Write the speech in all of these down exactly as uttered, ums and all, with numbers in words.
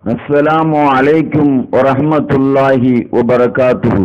அஸ்ஸலாமு அலைக்கும் வரஹ்மத்துல்லாஹி வபரகாத்துஹு.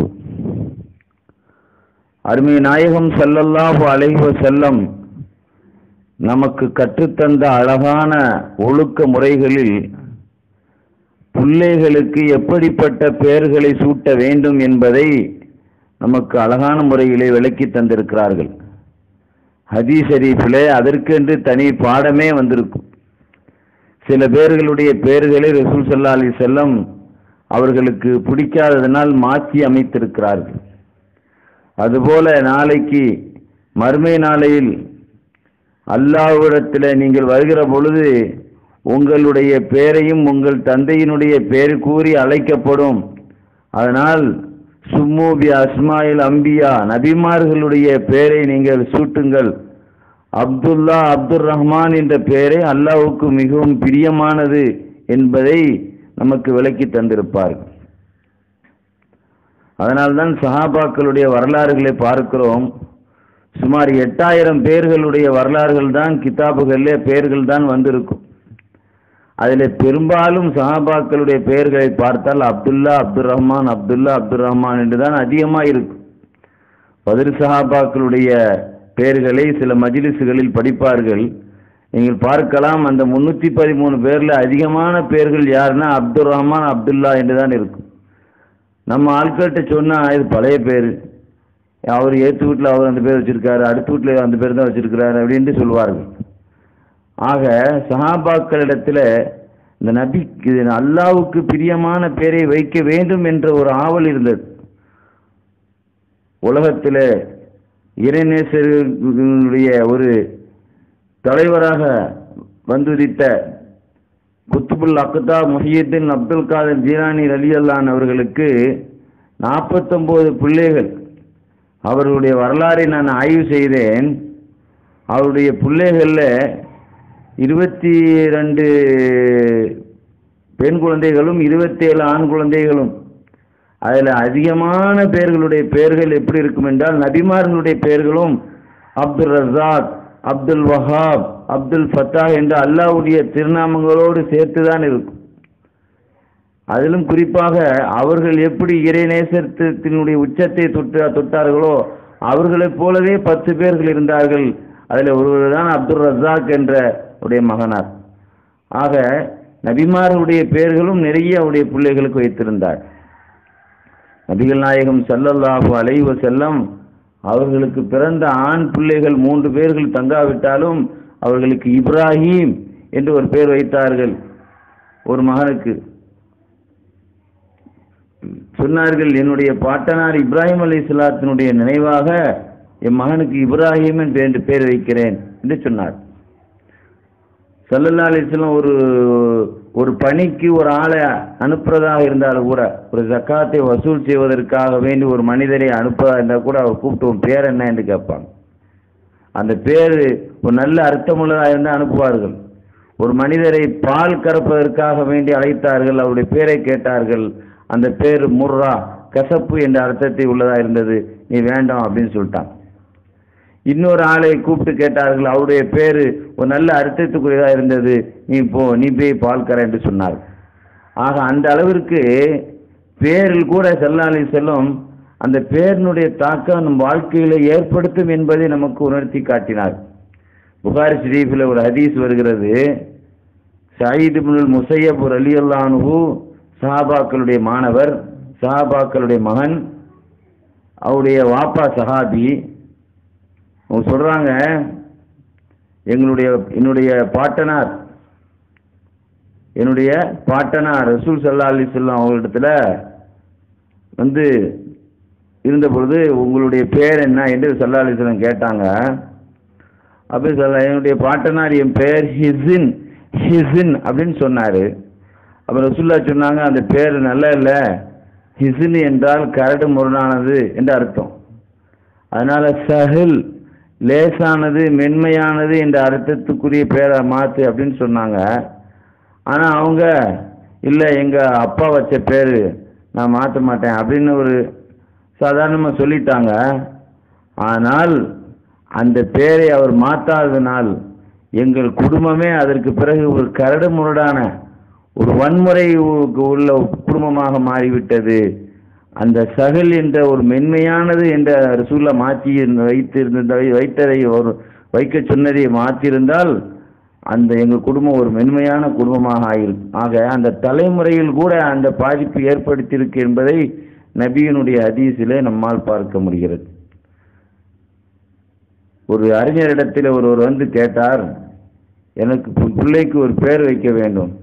அருமை நாயகம் ஸல்லல்லாஹு அலைஹி வஸல்லம் நமக்கு கற்றுத்தந்த அழகான ஒழுக்க முறைகளில் பிள்ளைகளுக்கு எப்படிப்பட்ட பெயர்களை சூட்ட வேண்டும் என்பதை நமக்கு அழகான முறையிலே விளக்கி தந்திருக்கிறார்கள். ஹதீஸ் ஷரீஃபிலே அதற்கென்று தனி பாடமே வந்திருக்கும். சில பேர்களுடைய பெயர்களை ரசூல் ஸல்லல்லாஹு அலைஹி வஸல்லம் அவர்களுக்கு பிடிக்காததனால் மாற்றி அமைத்திருக்கிறார்கள். அதுபோல நாளைக்கு மறுமை நாளையில் அல்லாஹ்விடத்தில் நீங்கள் வருகிற பொழுது உங்களுடைய பெயரையும் உங்கள் தந்தையினுடைய பெயர் கூறி அழைக்கப்படும். அதனால் சும்மு பி அஸ்மாயில் அம்பியா, நபிமார்களுடைய பெயரை நீங்கள் சூட்டுங்கள். அப்துல்லா அப்துல் ரஹ்மான் என்ற பெயரை அல்லாஹ்வுக்கு மிகவும் பிரியமானது என்பதை நமக்கு விளக்கி தந்திருப்பார்கள். அதனால்தான் சஹாபாக்களுடைய வரலாறுகளை பார்க்கிறோம். சுமார் எட்டாயிரம் பெயர்களுடைய வரலாறுகள் தான் கிதாபுகளிலே பெயர்கள் தான் வந்திருக்கும். அதில் பெரும்பாலும் சஹாபாக்களுடைய பெயர்களை பார்த்தால் அப்துல்லா அப்துல் ரஹ்மான் அப்துல்லா அப்துல் ரஹ்மான் என்று தான் அதிகமாக இருக்கும். பதில் சஹாபாக்களுடைய பெயர்களை சில மஜ்லிஸ்களில் படிப்பார்கள். நீங்கள் பார்க்கலாம், அந்த முன்னூற்றி பதிமூணு பேரில் அதிகமான பெயர்கள் யாருன்னா அப்துல் ரஹ்மான் அப்துல்லா என்று தான் இருக்கும். நம்ம ஆட்கள்கிட்ட சொன்னால் இது பழைய பேர், அவர் ஏற்று வீட்டில் அவர் அந்த பேர் வச்சிருக்காரு, அடுத்த வீட்டில் அந்த பேர் தான் வச்சிருக்கிறாரு அப்படின்ட்டு சொல்லுவார்கள். ஆக சஹாபாக்களிடத்தில் இந்த நபி அல்லாஹ்வுக்கு பிரியமான பெயரை வைக்க வேண்டும் என்ற ஒரு ஆவல் இருந்தது. உலகத்தில் இறைநேசர்களுடைய ஒரு தலைவராக வந்துதித்த குத்துபுல் அக்தா முஹியுத்தீன் அப்துல் காதர் ஜீலானி ரலியல்லாஹு அவர்களுக்கு நாற்பத்தொம்போது பிள்ளைகள். அவர்களுடைய வரலாறை நான் ஆய்வு செய்தேன். அவருடைய பிள்ளைகளில் இருபத்தி ரெண்டு பெண் குழந்தைகளும் இருபத்தேழு ஆண் குழந்தைகளும். அதில் அதிகமான பெயர்களுடைய பெயர்கள் எப்படி இருக்கும் என்றால் நபிமார்களுடைய பெயர்களும் அப்துல் ரஸாக், அப்துல் வஹாப், அப்துல் ஃபத்தா என்ற அல்லாஹ்வுடைய திருநாமங்களோடு சேர்த்து தான் இருக்கும். அதிலும் குறிப்பாக அவர்கள் எப்படி இறைநேசத்தினுடைய உச்சத்தை தொட்டு தொட்டார்களோ அவர்களைப் போலவே பத்து பேர்கள் இருந்தார்கள். அதில் ஒருவர் தான் அப்துல் ரஸாக் என்ற உடைய மகனார். ஆக நபிமார்களுடைய பெயர்களும் நிறைய அவருடைய பிள்ளைகளுக்கு வைத்திருந்தார். நபிகள் நாயகம் ஸல்லல்லாஹு அலைஹி வஸல்லம் அவர்களுக்கு பிறந்த ஆண் பிள்ளைகள் மூன்று பேர்கள் தங்காவிட்டாலும் அவர்களுக்கு இப்ராஹிம் என்று ஒரு பெயர் வைத்தார்கள். ஒரு மகனுக்கு சொன்னார்கள், என்னுடைய பாட்டனார் இப்ராஹிம் அலைஹிஸ்ஸலாத்தினுடைய நினைவாக என் மகனுக்கு இப்ராஹிம் என்று பெயர் வைக்கிறேன் என்று சொன்னார். ஸல்லல்லாஹு அலைஹி வஸல்லம் ஒரு ஒரு பணிக்கு ஒரு ஆளை அனுப்புறதாக இருந்தாலும் கூட, ஒரு ஜக்காத்தை வசூல் செய்வதற்காக வேண்டி ஒரு மனிதரை அனுப்புவதாக இருந்தால் கூட அவர் கூப்பிட்டு உன் பேர் என்ன என்று கேட்பாங்க. அந்த பேர் ஒரு நல்ல அர்த்தமுள்ளதாக இருந்தால் அனுப்புவார்கள். ஒரு மனிதரை பால் கறப்பதற்காக வேண்டி அழைத்தார்கள், அவருடைய பேரை கேட்டார்கள். அந்த பேர் முர்ரா, கசப்பு என்ற அர்த்தத்தை உள்ளதாக இருந்தது, நீ வேண்டாம் அப்படின்னு சொல்லிட்டான். இன்னொரு ஆளை கூப்பிட்டு கேட்டார்கள், அவருடைய பேர் ஒரு நல்ல அர்த்தத்துக்குரியதாக இருந்தது, நீ போ நீ போய் பால் கற என்று சொன்னார். ஆக அந்த அளவிற்கு பேரில் கூட ஸல்லல்லாஹு அலைஹி வஸல்லம் அந்த பேரினுடைய தாக்கம் நம் வாழ்க்கையில் ஏற்படுத்தும் என்பதை நமக்கு உணர்த்தி காட்டினார். புகாரி ஷரீஃபில் ஒரு ஹதீஸ் வருகிறது. சயீத் இப்னுல் முஸையப் ரலியல்லாஹு அன்ஹு சஹாபாக்களுடைய மாணவர், சஹாபாக்களுடைய மகன், அவருடைய வாப்பா சஹாபி. அவங்க சொல்றாங்க, எங்களுடைய என்னுடைய பாட்டனார் என்னுடைய பாட்டனார் ரசூல் ஸல்லல்லாஹு அலைஹி வஸல்லம் அவங்களிடத்துல வந்து இருந்த பொழுது உங்களுடைய பேர் என்ன என்று ஸல்லல்லாஹு அலைஹி வஸல்லம் கேட்டாங்க. அப்படி சொல்ல, என்னுடைய பாட்டனார் என் பெயர் ஹிஸின் ஹிஸின் அப்படின்னு சொன்னார். அப்போ ரசூல்லா சொன்னாங்க, அந்த பேர் நல்லா இல்லை, ஹிஸின் என்றால் கரடு முரணானது என்று அர்த்தம். அதனால சஹில், லேசானது மென்மையானது என்ற அர்த்தத்துக்குரிய பேரை மாற்று அப்படின்னு சொன்னாங்க. ஆனால் அவங்க இல்லை, எங்கள் அப்பா வச்ச பேர் நான் மாற்ற மாட்டேன் அப்படின்னு ஒரு சாதாரணமாக சொல்லிட்டாங்க. ஆனால் அந்த பேரை அவர் மாற்றாததினால் எங்கள் குடும்பமே அதற்கு பிறகு ஒரு கரடு முரடான ஒரு வன்முறை உள்ள குடும்பமாக மாறிவிட்டது. அந்த சஹல் என்ற ஒரு மென்மையானது என்ற ரசூலுல்லாஹ் மாற்றி வைத்திருந்த வைத்ததை ஒரு வைக்க சொன்னதை மாற்றியிருந்தால் அந்த எங்கள் குடும்பம் ஒரு மென்மையான குடும்பமாக ஆகிருக்கும். ஆக அந்த தலைமுறையில் கூட அந்த பாதிப்பு ஏற்படுத்தியிருக்கு என்பதை நபியினுடைய ஹதீஸிலே நம்மால் பார்க்க முடிகிறது. ஒரு அறிஞரிடத்தில் ஒருவர் வந்து கேட்டார், எனக்கு பிள்ளைக்கு ஒரு பேர் வைக்க வேண்டும்,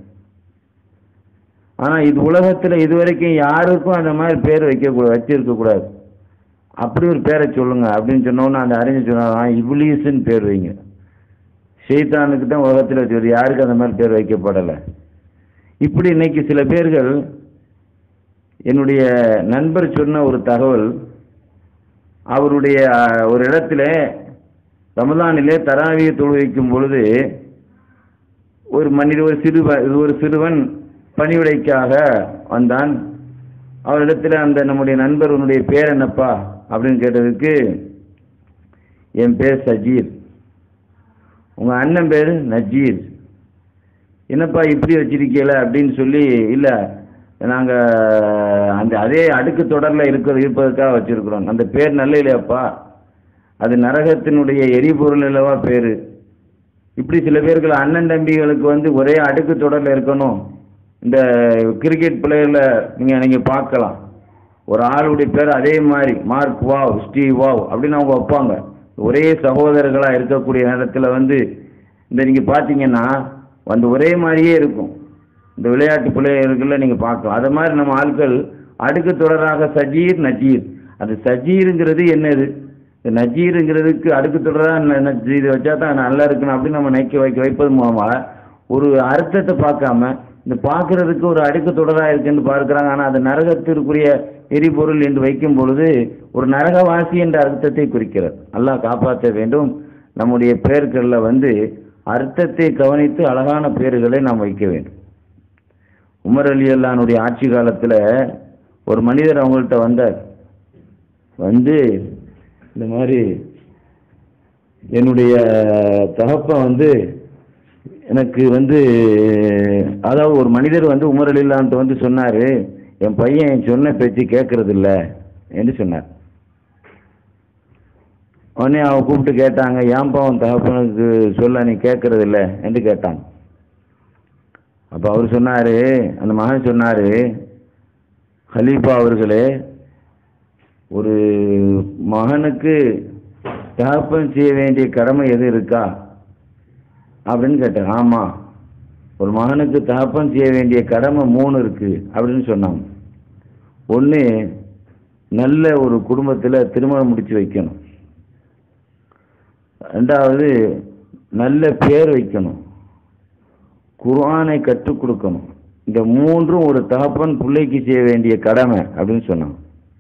ஆனால் இது உலகத்தில் இதுவரைக்கும் யாருக்கும் அந்த மாதிரி பேர் வைக்கக்கூடாது வச்சிருக்கக்கூடாது, அப்படி ஒரு பேரை சொல்லுங்க அப்படின்னு சொன்னோன்னு அந்த அறிஞர் சொன்னார், இப்லீஸ்ன்னு பேர் வைங்க. ஷைத்தானுக்கு தான் உலகத்தில் வச்சு, யாருக்கு அந்த மாதிரி பேர் வைக்கப்படலை. இப்படி இன்னைக்கு சில பேர்கள், என்னுடைய நண்பர் சொன்ன ஒரு தகவல், அவருடைய ஒரு இடத்துல ரமலானிலே தராவியை தொழுவிக்கும் பொழுது ஒரு மனித ஒரு சிறுவன் ஒரு சிறுவன் பணிவிடைக்காக வந்தான். அவரிடத்தில் அந்த நம்முடைய நண்பர், உன்னுடைய பேர் என்னப்பா அப்படின்னு கேட்டதுக்கு, என் பேர் சஜீர். உங்கள் அண்ணன் பேர் நஜீர். என்னப்பா இப்படி வச்சிருக்கீல அப்படின்னு சொல்லி, இல்லை நாங்கள் அந்த அதே அடுக்கு தொடரில் இருக்கிற இருப்பதற்காக வச்சுருக்குறோம், அந்த பேர் நல்ல இல்லையாப்பா, அது நரகத்தினுடைய எரிபொருள் இல்லவா பேர். இப்படி சில பேர்கள் அண்ணன் தம்பிகளுக்கு வந்து ஒரே அடுக்கு தொடரில் இருக்கணும். இந்த கிரிக்கெட் பிளேயரில் நீங்கள் நீங்கள் பார்க்கலாம், ஒரு ஆளுடைய பேர் அதே மாதிரி மார்க் வாவ், ஸ்டீவ் வாவ் அப்படின்னு அவங்க வைப்பாங்க. ஒரே சகோதரர்களாக இருக்கக்கூடிய நேரத்தில் வந்து இந்த நீங்கள் பார்த்தீங்கன்னா வந்து ஒரே மாதிரியே இருக்கும். இந்த விளையாட்டு பிள்ளைகளில் நீங்கள் பார்க்கலாம். அது மாதிரி நம்ம ஆட்கள் அடுக்கு தொடராக சஜீர் நஜீர். அது சஜீருங்கிறது என்னது, இந்த நஜீருங்கிறதுக்கு அடுக்கு தொடராக இது வச்சா தான் நல்லா இருக்கணும் அப்படின்னு நம்ம நினைக்க வைக்க வைப்பது மூலமாக ஒரு அர்த்தத்தை பார்க்காம இந்த பார்க்கறதுக்கு ஒரு அடுக்கு தொடராக இருக்குன்னு பார்க்குறாங்க. ஆனால் அது நரகத்திற்குரிய எரிபொருள் என்று வைக்கும் பொழுது ஒரு நரகவாசி என்ற அர்த்தத்தை குறிக்கிறது. அல்லாஹ் காப்பாற்ற வேண்டும். நம்முடைய பெயர்களில் வந்து அர்த்தத்தை கவனித்து அழகான பெயர்களை நாம் வைக்க வேண்டும். உமர் அலி அல்லானுடைய ஆட்சி காலத்தில் ஒரு மனிதர் அவங்கள்ட்ட வந்தார். வந்து இந்த மாதிரி என்னுடைய தகப்பன் வந்து எனக்கு வந்து, அதாவது ஒரு மனிதர் வந்து உமர் அலி அல்லான்ட்டு வந்து சொன்னார், என் பையன் என் சொன்ன பேச்சு கேட்கறது இல்லை என்று சொன்னார். உடனே அவன் கூப்பிட்டு கேட்டாங்க, ஏன்பா அவன் தகப்பனுக்கு சொல்ல நீ கேட்கறது இல்லை என்று கேட்டாங்க. அப்போ அவர் சொன்னார், அந்த மகன் சொன்னார், ஹலீஃபா அவர்களே, ஒரு மகனுக்கு தகப்பன் செய்ய வேண்டிய கடமை எது இருக்கா அப்படின்னு கேட்டார். ஆமாம், ஒரு மகனுக்கு தகப்பன் செய்ய வேண்டிய கடமை மூணு இருக்கு அப்படின்னு சொன்னாங்க. ஒன்று, நல்ல ஒரு குடும்பத்தில் திருமணம் முடிச்சு வைக்கணும். ரெண்டாவது, நல்ல பேர் வைக்கணும். குர்ஆனை கற்றுக் கொடுக்கணும். இந்த மூன்றும் ஒரு தகப்பன் பிள்ளைக்கு செய்ய வேண்டிய கடமை அப்படின்னு சொன்னாங்க.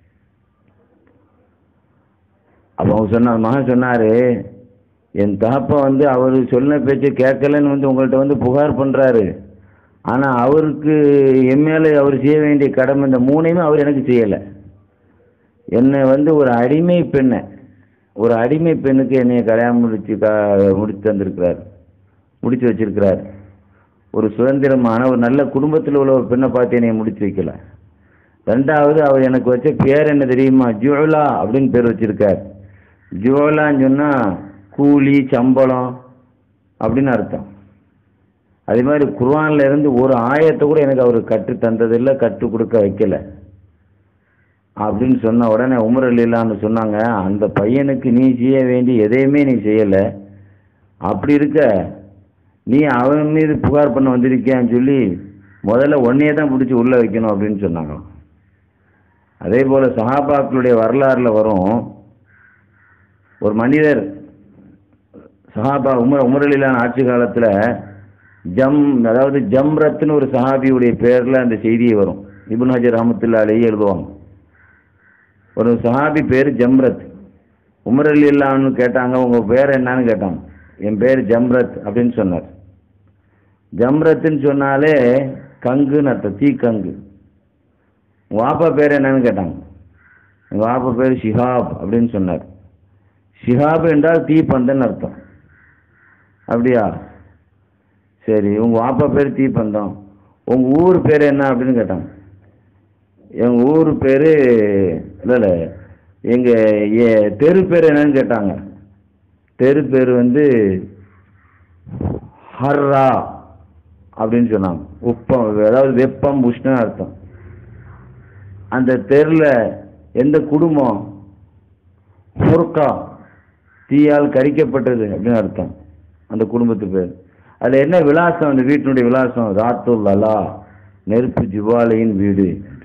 அப்போ அவங்க சொன்ன மகன் சொன்னார், என் தகப்பன் வந்து அவர் சொன்ன பேச்சை கேட்கலன்னு வந்து உங்கள்கிட்ட வந்து புகார் பண்ணுறாரு. ஆனால் அவருக்கு என் மேலே அவர் செய்ய வேண்டிய கடமை இந்த மூணையுமே அவர் எனக்கு செய்யலை. என்னை வந்து ஒரு அடிமை பெண்ணை ஒரு அடிமை பெண்ணுக்கு என்னை கல்யாணம் முடிச்சு க முடிச்சு தந்திருக்கிறார் முடிச்சு வச்சிருக்கிறார். ஒரு சுதந்திரமான ஒரு நல்ல குடும்பத்தில் உள்ள ஒரு பெண்ணை பார்த்து என்னை முடிச்சு வைக்கல. ரெண்டாவது, அவர் எனக்கு வச்ச பேர் என்ன தெரியுமா, ஜுவலா அப்படின்னு பேர் வச்சிருக்கார். ஜுவலான்னு சொன்னால் கூலி சம்பளம் அப்படின்னு அர்த்தம். அதே மாதிரி குர்ஆன்ல இருந்து ஒரு ஆயத்தை கூட எனக்கு அவர் கற்று தந்ததில்லை, கற்றுக் கொடுக்க வைக்கல அப்படின்னு சொன்ன உடனே உமர் அலிலான்னு சொன்னாங்க, அந்த பையனுக்கு நீ செய்ய வேண்டிய எதையுமே நீ செய்யலை, அப்படி இருக்க நீ அவன் மீது புகார் பண்ண வந்திருக்கியான்னு சொல்லி முதல்ல ஒன்னையே தான் பிடிச்சி உள்ளே வைக்கணும் அப்படின்னு சொன்னாங்க. அதே போல் சஹாபாக்களுடைய வரலாறுல வரும், ஒரு மனிதர் சஹாபா உமர் உமர் அலிலான் ஆட்சி காலத்தில் ஜம் அதாவது ஜம்ரத்னு ஒரு சஹாபியுடைய பேரில் அந்த செய்தியை வரும். இப்னு ஹஜர் ரஹ்மத்துல்லாஹி அலைஹி எழுதுவாங்க. ஒரு சஹாபி பேர் ஜம்ரத். உமர் அலிலான்னு கேட்டாங்க, உங்கள் பேர் என்னன்னு கேட்டாங்க. என் பேர் ஜம்ரத் அப்படின்னு சொன்னார். ஜம்ரத்துன்னு சொன்னாலே கங்குன்னு அர்த்தம், தீ கங்கு. உங்கள் வாப்பா பேர் என்னன்னு கேட்டாங்க. எங்கள் வாப்பா பேர் ஷிஹாப் அப்படின்னு சொன்னார். ஷிஹாப் என்றால் தீப்பந்தன் அர்த்தம். அப்படியா, சரி, உங்கள் வாப்பா பேர் தீப்பந்தம், உங்கள் ஊர் பேர் என்ன அப்படின்னு கேட்டாங்க. எங்கள் ஊர் பேர் இல்லை இல்லை எங்கள் தெரு பேர் என்னன்னு கேட்டாங்க. தெரு பேர் வந்து ஹர்ரா அப்படின்னு சொன்னாங்க. உப்பம், அதாவது வெப்பம், உஷ்ணம் அர்த்தம். அந்த தெருவில் எந்த குடும்பம்? ஃபுர்கா, தீயால் கரிக்கப்பட்டது அப்படின்னு அர்த்தம் அந்த குடும்பத்து பேர். அதில் என்ன விலாசம்? அந்த வீட்டினுடைய விலாசம் ராத்துல் அலா, நெருப்பு ஜுவாலையின் வீடு.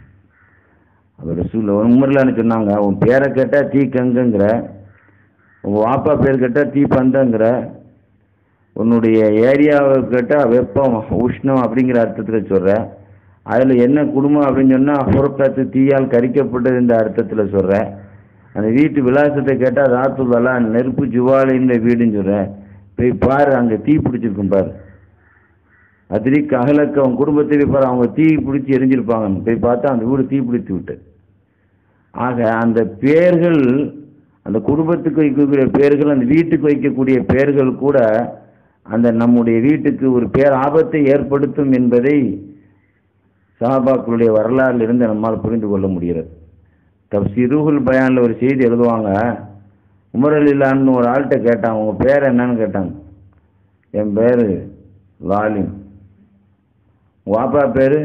அவர் சூழ் உமர்லான்னு சொன்னாங்க, உன் பேரை கேட்டால் தீ கங்குங்கிற, உங்கள் வாப்பா பேர் கேட்டால் தீ பந்தங்கிற, உன்னுடைய ஏரியாவை கேட்டால் வெப்பம் உஷ்ணம் அப்படிங்கிற அர்த்தத்தில் சொல்கிற, அதில் என்ன குடும்பம் அப்படின்னு சொன்னால் ஃபுர்கத்து, தீயால் கரிக்கப்பட்டது இந்த அர்த்தத்தில் சொல்கிற, அந்த வீட்டு விலாசத்தை கேட்டால் ராத்துல் அலா, நெருப்பு ஜுவாலையின் வீடுன்னு சொல்கிற. போய் பாரு, அங்கே தீ பிடிச்சிருக்கும் பாரு. அதிரிக்கு அகலக்க அவங்க குடும்பத்தை போய் பாரு, அவங்க தீ பிடிச்சி எரிஞ்சிருப்பாங்க. போய் பார்த்தா அந்த வீடு தீ பிடித்து விட்டு. ஆக அந்த பேர்கள், அந்த குடும்பத்துக்கு வைக்கக்கூடிய பேர்கள், அந்த வீட்டுக்கு வைக்கக்கூடிய பேர்கள் கூட அந்த நம்முடைய வீட்டுக்கு ஒரு பேர் ஆபத்தை ஏற்படுத்தும் என்பதை சஹாபாக்களுடைய வரலாறுல இருந்து நம்மால் புரிந்து கொள்ள முடிகிறது. தப்சீருல் பயானில் ஒரு செய்தி எழுதுவாங்க. உமர் ரலியல்லாஹு ஒரு ஆள்கிட்ட கேட்டாங்க, உங்கள் பேர் என்னன்னு கேட்டாங்க. என் பேர் லாலிம். வாப்பா பேர்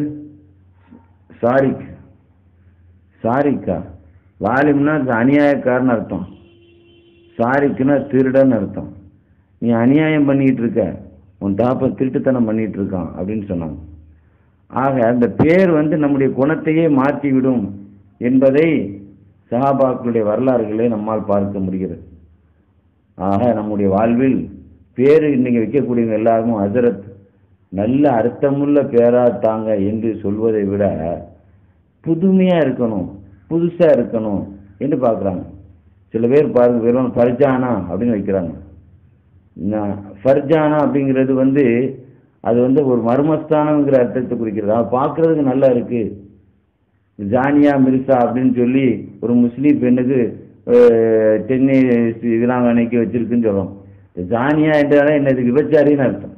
சாரிக். சாரிக்கா? லாலிம்னா அநியாயக்காரன்னு அர்த்தம், சாரிக்குன்னா திருடன்னு அர்த்தம். நீ அநியாயம் பண்ணிக்கிட்டு இருக்க, உன் தாப்ப திருட்டுத்தனம் பண்ணிகிட்டு இருக்கான் அப்படின்னு சொன்னாங்க. ஆக அந்த பேர் வந்து நம்முடைய குணத்தையே மாற்றிவிடும் என்பதை சஹாபாக்களுடைய வரலாறுகளை நம்மால் பார்க்க முடிகிறது. ஆக நம்முடைய வாழ்வில் பேர் இன்னைக்கு வைக்கக்கூடியவங்க எல்லாருக்கும் ஹசரத், நல்ல அர்த்தமுள்ள பேரா தாங்க என்று சொல்வதை விட புதுமையாக இருக்கணும், புதுசாக இருக்கணும் என்று பார்க்குறாங்க. சில பேர் பாருங்க, வெறும் ஃபர்ஜானா அப்படின்னு வைக்கிறாங்க. ஃபர்ஜானா அப்படிங்கிறது வந்து அது வந்து ஒரு மர்மஸ்தானங்கிற அர்த்தத்தை குறிக்கிறது. அது பார்க்குறதுக்கு நல்லா இருக்குது. ஜானியா மிர்சா அப்படின்னு சொல்லி ஒரு முஸ்லீம் பெண்ணுக்கு சென்னை வீராங்கனைக்கு வச்சிருக்குன்னு சொல்கிறோம். ஜானியா என்றாலே என்னது? விபச்சாரின்னு அர்த்தம்.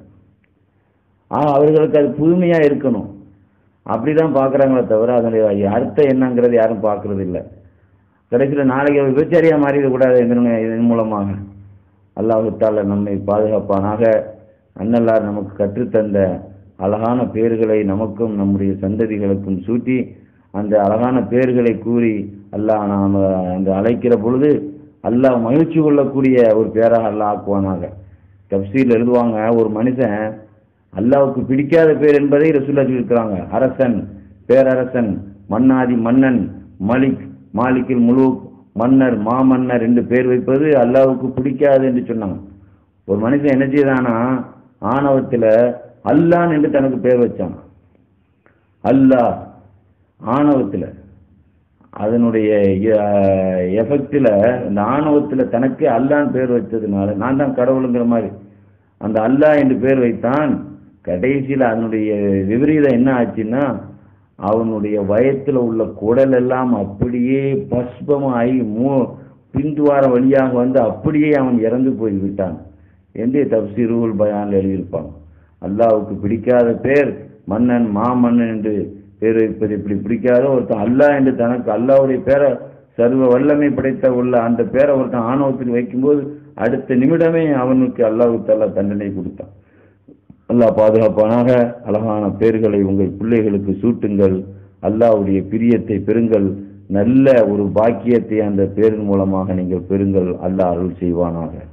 ஆ அவர்களுக்கு அது புதுமையாக இருக்கணும் அப்படி தான் பார்க்குறாங்களே தவிர அதனுடைய அர்த்தம் என்னங்கிறது யாரும் பார்க்குறது இல்லை. கடைசியில் நாளைக்கு விபச்சாரியாக மாறிடக்கூடாது இதன் மூலமாக. அல்லாஹ் தஆலா நம்மை பாதுகாப்பானாக. அன்னல்லார் நமக்கு கற்றுத்தந்த அழகான பேர்களை நமக்கும் நம்முடைய சந்ததிகளுக்கும் சூட்டி அந்த அழகான பேர்களை கூறி அல்லாஹ் நாம் அந்த அழைக்கிற பொழுது அல்லாஹ் மகிழ்ச்சி கொள்ளக்கூடிய ஒரு பேராக அல்லாஹ் ஆக்குவானாக. தப்சீல் எழுதுவாங்க, ஒரு மனுஷன் அல்லாஹ்வுக்கு பிடிக்காத பேர் என்பதை ரசூலுல்லாஹ் சொல்லியிருக்கிறாங்க. அரசன், பேரரசன், மன்னாதி மன்னன், மலிக், மாலிக்கில் முலூக், மன்னர், மாமன்னர் என்று பேர் வைப்பது அல்லாஹ்வுக்கு பிடிக்காது என்று சொன்னாங்க. ஒரு மனுஷன் என்ன செய்தானா, ஆணவத்தில் அல்லாஹ் என்று தனக்கு பேர் வச்சான். அல்லாஹ் ஆணவத்தில், அதனுடைய எஃபெக்டில், இந்த ஆணவத்தில் தனக்கு அல்லான்னு பேர் வச்சதுனால நான் தான் கடவுளுங்கிற மாதிரி அந்த அல்லாஹ் என்று பேர் வைத்தான். கடைசியில் அதனுடைய விபரீதம் என்ன ஆச்சுன்னா, அவனுடைய வயத்தில் உள்ள குடல் எல்லாம் அப்படியே பஸ்பமாகி மூ பின்துவார வழியாக வந்து அப்படியே அவன் இறந்து போய் விட்டான் என்று தப்சீருல் பயானில் எழுதியிருப்பான். அல்லாஹ்வுக்கு பிடிக்காத பேர் மன்னன், மாமன்னன் என்று பேர் வைப்பது இப்படி பிடிக்காத ஒருத்தன் அல்லாஹ் என்று தனக்கு அல்லாஹ்வுடைய பேரை சர்வ வல்லமை படைத்த உள்ள அந்த பேரை ஒருத்தன் ஆணவத்தில் வைக்கும்போது அடுத்த நிமிடமே அவனுக்கு அல்லாஹ் தஆலா தண்டனை கொடுத்தான். அல்லாஹ் பாதுகாப்பானாக. அழகான பேர்களை உங்கள் பிள்ளைகளுக்கு சூட்டுங்கள், அல்லாஹ்வுடைய பிரியத்தை பெறுங்கள், நல்ல ஒரு பாக்கியத்தை அந்த பேரின் மூலமாக நீங்கள் பெறுங்கள். அல்லாஹ் அருள் செய்வானாக.